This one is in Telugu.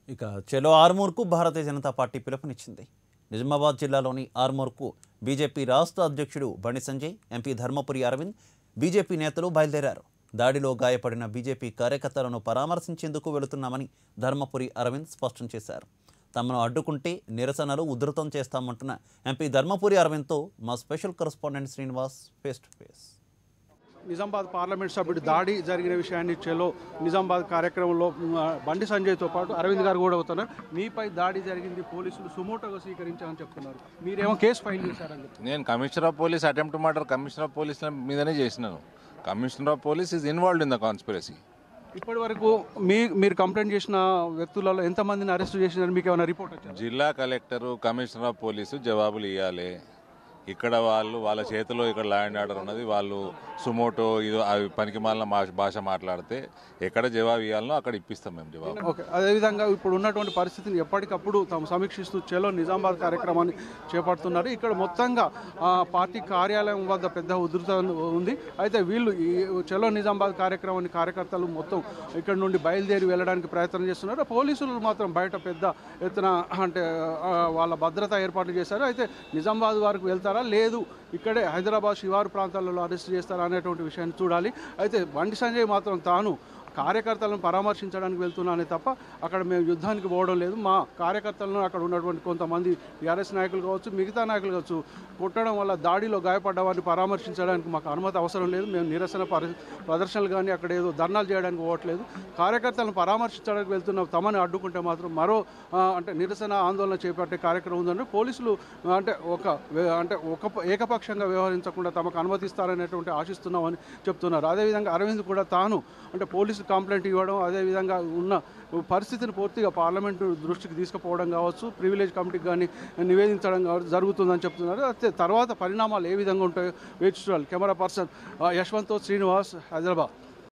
ఇక చెలో ఆర్మూర్కు భారతీయ జనతా పార్టీ పిలుపునిచ్చింది. నిజామాబాద్ జిల్లాలోని ఆర్మూర్కు బీజేపీ రాష్ట్ర అధ్యక్షుడు బండి సంజయ్, ఎంపీ ధర్మపురి అరవింద్, బీజేపీ నేతలు బయలుదేరారు. దాడిలో గాయపడిన బీజేపీ కార్యకర్తలను పరామర్శించేందుకు వెళుతున్నామని ధర్మపురి అరవింద్ స్పష్టం చేశారు. తమను అడ్డుకుంటే నిరసనలు ఉధృతం చేస్తామంటున్న ఎంపీ ధర్మపురి అరవింద్తో మా special correspondent Srinivas face to face. Nizamabad parliament సభ్యుడి దాడి జరిగిన విషయాన్ని చెలో నిజామాబాద్ కార్యక్రమంలో బండి సంజయ్తో పాటు అరవింద్ గారు కూడా అవుతున్నారు. మీపై దాడి జరిగింది, పోలీసులు సుమోటోగా స్వీకరించారని చెప్తున్నారు. మీరేమో కేసు ఫైల్ చేశారని. నేను commissioner of police attempt murder commissioner of police మీదనే చేసినాను. Commissioner of police is involved in the conspiracy. ఇప్పటి వరకు మీరు కంప్లైంట్ చేసిన వ్యక్తులలో ఎంతమందిని అరెస్ట్ చేసినారు? మీకు ఏమైనా రిపోర్ట్ వచ్చింది? జిల్లా కలెక్టరు, కమిషనర్ ఆఫ్ పోలీసు జవాబులు ఇవ్వాలి. ఇక్కడ వాళ్ళ చేతిలో ఇక్కడ లా అండ్ ఆర్డర్ ఉన్నది. వాళ్ళు సుమోటో ఇది అవి పనికిమాలిన భాష మాట్లాడితే ఎక్కడ జవాబు ఇవ్వాలనో అక్కడ ఇప్పిస్తాం మేము జవాబు. ఓకే, అదేవిధంగా ఇప్పుడు ఉన్నటువంటి పరిస్థితిని ఎప్పటికప్పుడు తాము సమీక్షిస్తూ చెలో నిజామాబాద్ కార్యక్రమాన్ని చేపడుతున్నారు. ఇక్కడ మొత్తంగా పార్టీ కార్యాలయం వద్ద పెద్ద ఉధృత ఉంది. అయితే వీళ్ళు ఈ చెలో నిజామాబాద్ కార్యక్రమాన్ని కార్యకర్తలు మొత్తం ఇక్కడ నుండి బయలుదేరి వెళ్ళడానికి ప్రయత్నం చేస్తున్నారు. పోలీసులు మాత్రం బయట పెద్ద ఎత్తున అంటే వాళ్ళ భద్రత ఏర్పాట్లు చేశారు. అయితే నిజామాబాద్ వరకు వెళ్తారు లేదు ఇక్కడే హైదరాబాద్ శివారు ప్రాంతాలలో అరెస్ట్ చేస్తారా అనేటువంటి విషయాన్ని చూడాలి. అయితే బండి సంజయ్ మాత్రం తాను కార్యకర్తలను పరామర్శించడానికి వెళ్తున్నానే తప్ప అక్కడ మేము యుద్ధానికి పోవడం లేదు. మా కార్యకర్తలను అక్కడ ఉన్నటువంటి కొంతమంది టీఆర్ఎస్ నాయకులు కావచ్చు, మిగతా నాయకులు కావచ్చు, కొట్టడం వల్ల దాడిలో గాయపడ్డ వారిని పరామర్శించడానికి మాకు అనుమతి అవసరం లేదు. మేము నిరసన ప్రదర్శనలు కానీ అక్కడ ఏదో ధర్నాలు చేయడానికి పోవట్లేదు. కార్యకర్తలను పరామర్శించడానికి వెళ్తున్న తమని అడ్డుకుంటే మాత్రం మరో అంటే నిరసన ఆందోళన చేపట్టే కార్యక్రమం ఉందంటే పోలీసులు అంటే ఒక ఏకపక్షంగా వ్యవహరించకుండా తమకు అనుమతిస్తారనేటువంటి ఆశిస్తున్నామని చెప్తున్నారు. అదేవిధంగా అరవింద్ కూడా తాను అంటే పోలీసు కంప్లైంట్ ఇవ్వడం, అదేవిధంగా ఉన్న పరిస్థితిని పూర్తిగా పార్లమెంటు దృష్టికి తీసుకుపోవడం కావచ్చు, ప్రివిలేజ్ కమిటీకి కానీ నివేదించడం కావచ్చు జరుగుతుందని చెప్తున్నారు. అయితే తర్వాత పరిణామాలు ఏ విధంగా ఉంటాయో వేచి చూడాలి. Camera person Yashwant Srinivas, Hyderabad.